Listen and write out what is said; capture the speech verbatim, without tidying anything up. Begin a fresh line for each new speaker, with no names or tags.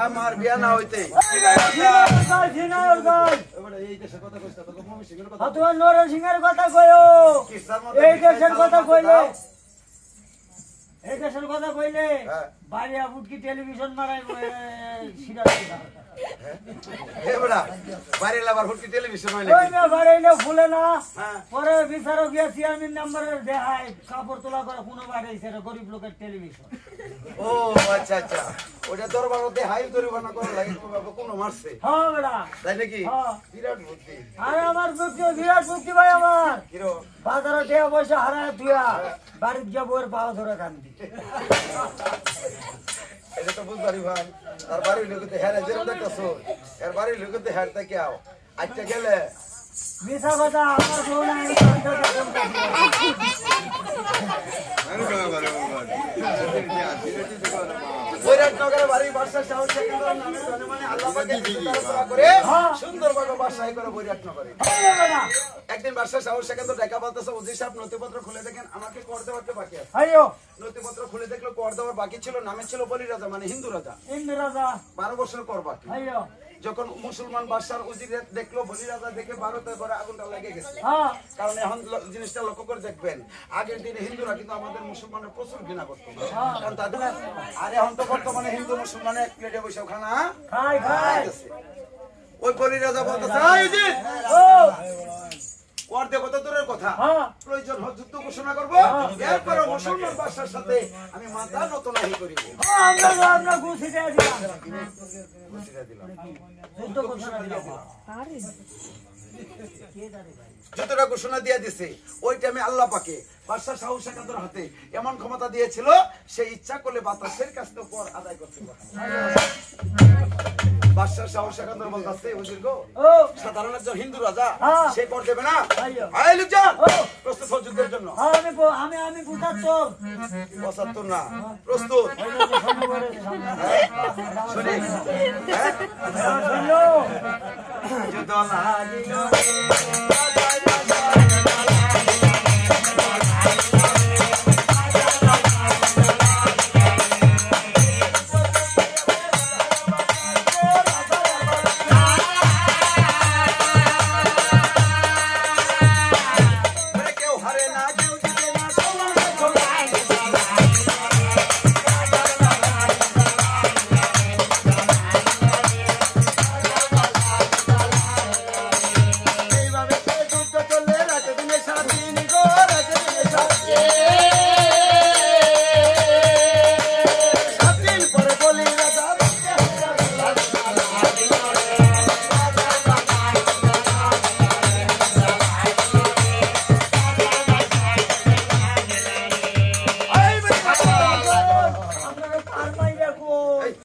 আমার বিয়া না হইতে
তোমার নরেন সিংহের কথা কইও এই দেশের কথা কইলে এই দেশের কথা কইলে বাড়িয়া বুটকি টেলিভিশন মারাই ফুলে না পরে বিচারক গিয়া চেয়ারম্যান নাম্বারের দেখায় কাপড় তোলা করে কোনো বাড়াইছে গরিব লোকের টেলিভিশন।
ও আচ্ছা আচ্ছা ওটা দরবার দেখাই দরিবানা করে লাগে কোনো মারছে।
হ্যাঁ বেটা
তাই নাকি? বিরাট বুদ্ধি।
আরে আমার বুদ্ধি বিরাট বুদ্ধি ভাই আমার বাজারে টাকা পয়সা হারায় তুইয়া বাড়িতে গিয়া বউয়ের পাওয়া ধরে কান্দি।
এটা তো বুঝবারি ভাই তার বাড়ির লোকতে হেরে যেরকম দেখতেছো এর বাড়ির লোকতে হেরতে কি আও আচ্ছা গেলে
মিছা কথা আমার বউ না
বৈরাটনগরের বাড়ি বাসা সাহস কেন্দ্র নামে জনমানে আল্লাহ পাকের দরবার করে সুন্দরভাবে বাসায় করে বৈরাটনগরে। একদিন বাসা সাহস কেন্দ্র দেখা বলতেছে ওজি সাহেব নথিপত্র খুলে দেখেন আমাকে কর দেওয়ার বাকি আছে। নথিপত্র খুলে দেখলো কর দেওয়ার বাকি ছিল নামে ছিল বলি রাজা মানে হিন্দু রাজা
হিন্দু রাজা
বারো বছর কর বাকি। যখন মুসলমান বাদশার উজির দেখলো বলি রাজা দেখে ভারতে করে আগুনটা লেগে গেছে। কারণ এখন জিনিসটা লক্ষ্য করে দেখবেন আগের দিনে হিন্দুরা কিন্তু আমাদের মুসলমানের প্রচুর ঘৃণা করতো কারণ তাদের আর এখন তো বর্তমানে হিন্দু মুসলমানে এক প্লেটে বসে খানা
খায় খায়।
ওই বলি রাজা বলতেছে কর দেব তো দূরের কথা প্রয়োজন হয় যুদ্ধ ঘোষণা করবো এরপরে মুসলমান বাদশার সাথে আমি মাথা নত নাহি করিব। যতটা ঘোষণা দিয়ে দিছে ওই টাইমে আল্লাহ পাকে বাদশাহ শাহ সেকান্দর হাতে এমন ক্ষমতা দিয়েছিল সে ইচ্ছা করলে বাতাসের কাছ থেকে কর আদায় করতে পারে। বাদশাহ শাহ সেকান্দর বলতেছে হুজুর গো সাধারণ একজন হিন্দু রাজা সে কর দেবে না আয় লোকজন প্রস্তুত হও যুদ্ধের জন্য।
আমি আমি আমি পঁচাত্তর
পঁচাত্তর না প্রস্তুত শুনি যুদ্ধ লাগিল